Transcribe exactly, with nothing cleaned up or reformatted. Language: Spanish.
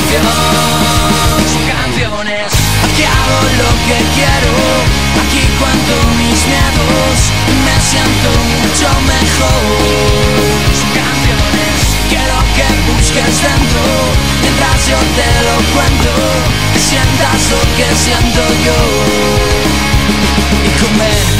canción, canciones. Aquí hago lo que quiero, aquí cuento mis miedos, me siento mucho mejor. Canciones, quiero que busques dentro, mientras yo te lo cuento, que sientas lo que siento yo. Y comer